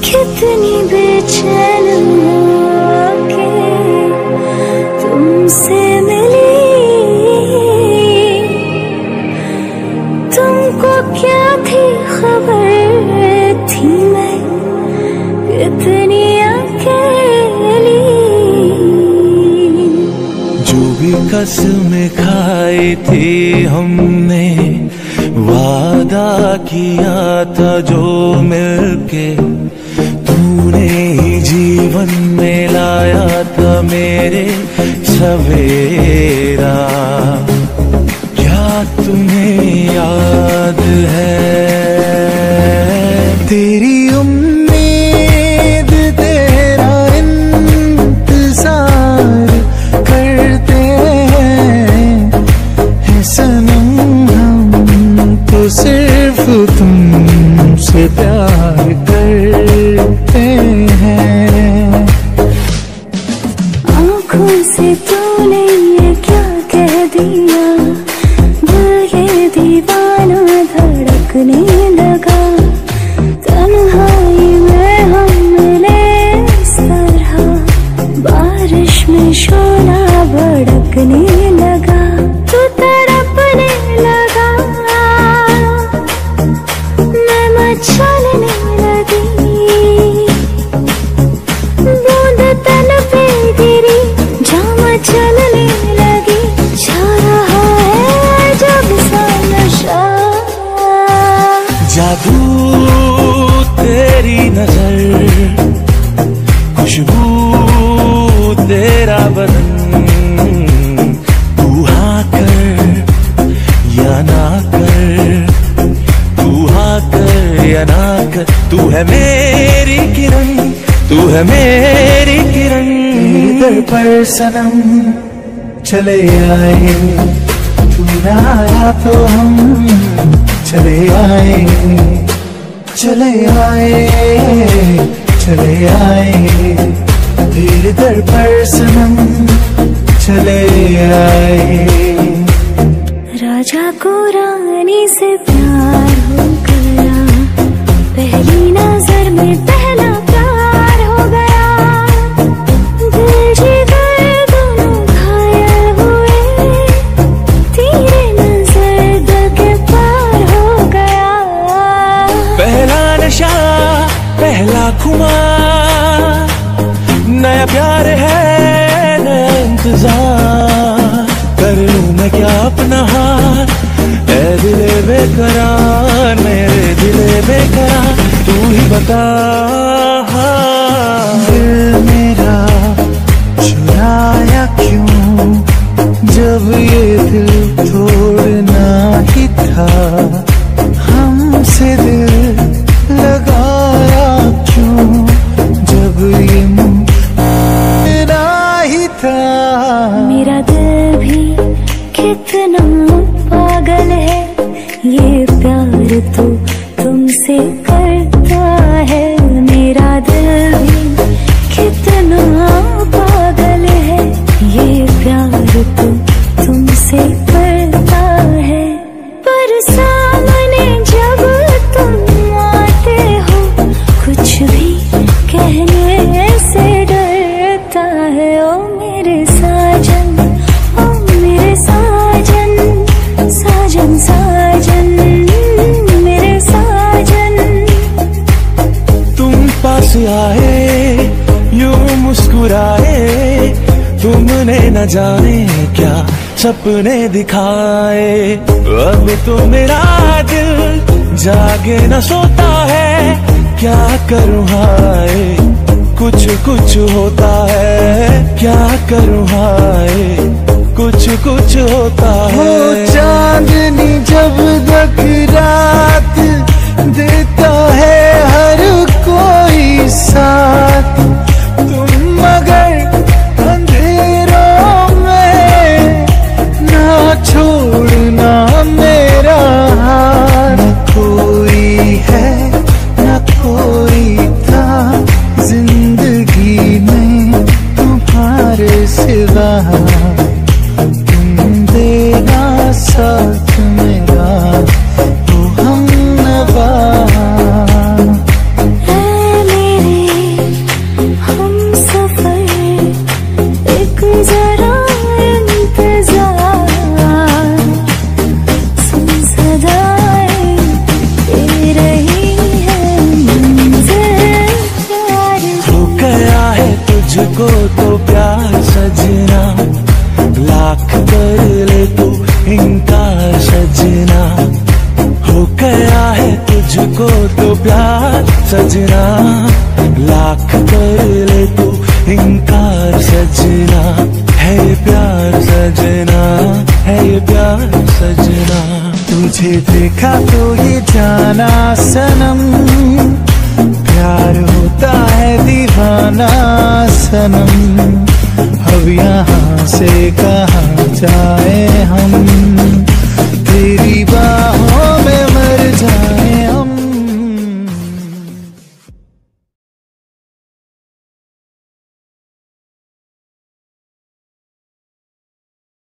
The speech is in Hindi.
कितनी बेचैन होके तुमसे मिली, तुमको क्या थी खबर थी मैं कितनी अकेली। जो भी कसमें खाई थी हमने, वादा किया था जो मिलके, तूने ही जीवन में लाया था मेरे सवेरा। क्या तुम्हें याद है तेरी उम्मीद तेरा इंतजार करते हैं सनम, हम तो सिर्फ तुमसे प्यार करते हैं। आँखों से तूने ये क्या कह दिया, दिल ये दीवाना धड़कने लगा। तन्हाई में हम मिले इस तरह, बारिश में शोला भड़कने लगा। तू तड़पने लगा, मैं मचलने लगी, बूंद तन पे गिरी, जामा चलने लगी। छा रहा है जब सा नशा, जादू तेरी नजर, खुशबू तेरा बदन, तू हाँ कर या ना कर, तू हाँ कर या ना कर। तू है मेरी किरण, तू है मेरी किरण। दर पर सनम चले आए, तू ना आया तो हम चले आए, चले आए, चले आए। तेरे दर पर सनम चले आए। राजा को रानी से प्यार हो गया, पहली नजर में पहला प्यार हो गया। दिल जिगर दोनों घायल हुए, तेरे नजर दिल के पार हो गया। पहला नशा पहला खुमार, नया प्यार है नया इंतजार। कर लूं मैं क्या अपना हार, ऐ दिले बेकरार, मेरे दिले बेकरार। तू ही बता दिल मेरा चुराया क्यों, जब ये दिल तोड़ना ही था। हमसे दिल लगाया क्यों, जब ये मेरा ही था। मेरा दिल भी कितना पागल है, ये प्यार तो तुमसे करता है। मेरा दिल भी कितना पागल है, ये प्यार तो तुमसे करता है। पर सामने जब तुम आते हो, कुछ भी कहने से डरता है। ओ मेरे साजन, ओ मेरे साजन, साजन साजन, मेरे साजन। तुम पास आए यूं मुस्कुराए, तुमने न जाने क्या सपने दिखाए। अब तो मेरा दिल जागे न सोता है, क्या करूँ हाय कुछ कुछ होता है। क्या करूँ हाय कुछ कुछ होता है। वो चांदनी जब तक रात देता है हर कोई साथ, तुम मगर अंधेरों में ना छोड़ना मेरा हाथ। न कोई है न कोई था जिंदगी में तुम्हारे सिवा, तुम देना साथ मेरा तो हम नवा। को तो प्यार सजना, लाख कर ले तू इनकार सजना, है ये प्यार सजना, है ये प्यार सजना। तुझे देखा तो ये जाना सनम, प्यार होता है दीवाना सनम। अब यहाँ से कहाँ जाए हम।